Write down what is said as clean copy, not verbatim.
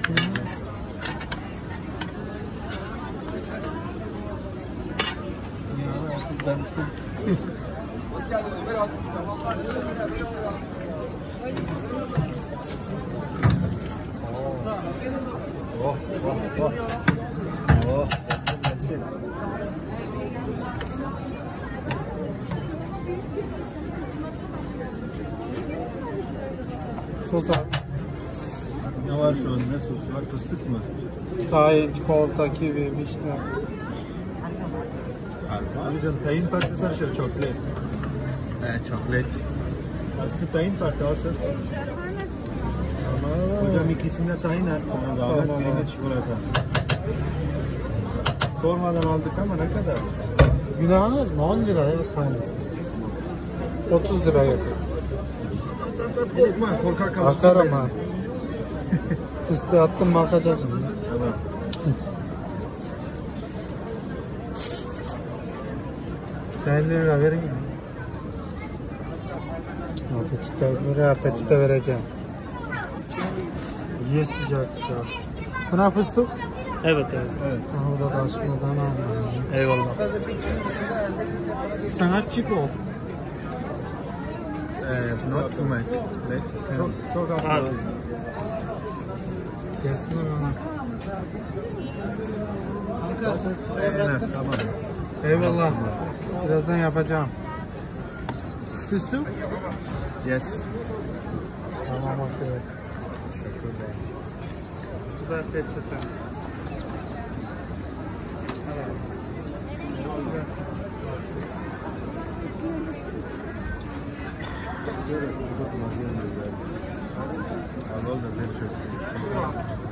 Ben çıkayım. Oh, gelsin. Sos abi. Ne var şu an? Ne sosu var? Fıstık mı? Tahin, çikolata, kivi, vişne. Amcam tahin partisi aşağı çoklet. Çoklat. Aslında tahin partisi. Hocam ikisinde tahin attın o zaman. Tamam. Birinde çikolata. Sormadan aldık ama ne kadar? Günahınız mı? 10 lira ya tanesi. 30 lira yakın. Korkma, korkak kalsın. Atarım ha. Fıstığı attım bakacağız şimdi. Tamam. Sen 50 lira verin mi? Buraya peçete vereceğim. Ye sıcak sıcak. Buna fıstık. Evet. Aha, o da taşmadan alma. Eyvallah. Sanatçı ol. Not too much. Çok az. Gelsin bana. Tamam. Eyvallah. Birazdan yapacağım. Fıstık. Yes. Tamam okey. Bu da peçete. Allah da sen çözsün.